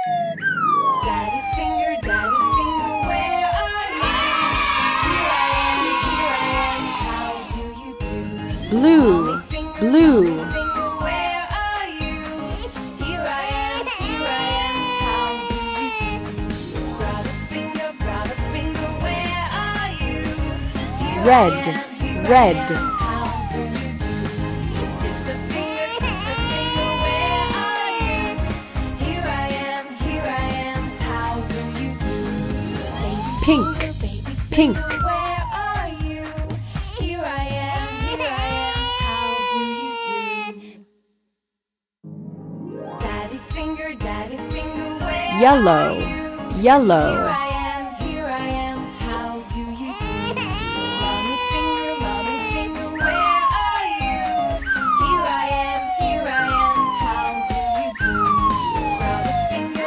Daddy finger, where are you? Here I am, how do you do? Blue, blue. Mommy finger, where are you? Here I am, how do you do? Brother finger, where are you? Here Red, I am, red. how do you do? Sister finger, where are you? Here I am, how do you do? Pink, pink. Where are you? Here I am, how do you do? Daddy finger, where Yellow, are you? yellow. Here I am, how do you do? Mommy finger, where are you? Here I am, how do you do? Brother finger,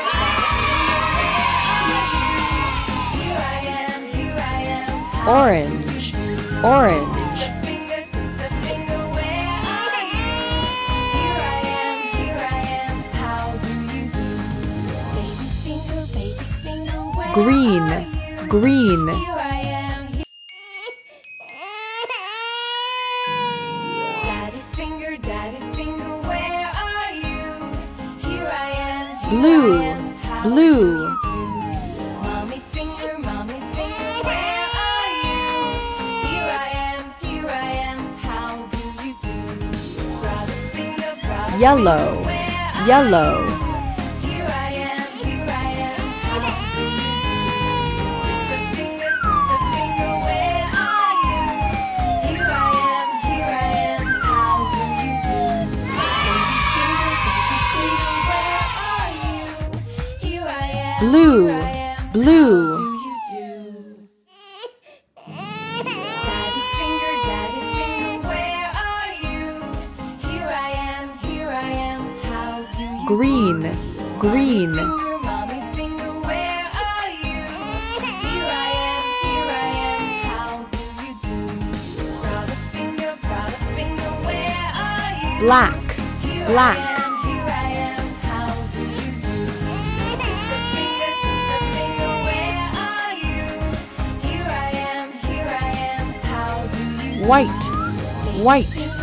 where are you? Here I am, how Orange, orange. Sister finger, where are you? Here I am, how do you do? Baby finger, where Green, are you? green. Here I am. Daddy finger, where are you? Here I am. Blue, how blue. do you do? Mommy finger, where are you? Here I am, how do you do? Brother finger, Yellow, where are yellow. you? Here I am, how do you do? Sister finger, where are you? Here I am, how do you do? Baby finger, where are you? Here I am, Blue, blue. how do you do? Daddy finger, where are you? Here I am, how do you do? Green, green. Mommy finger, where are you? Here I am, how do you do? Brother finger, where are you? Black, black. Here I am, how do you do? Sister finger, where are you? Here I am, how do you do? White, white.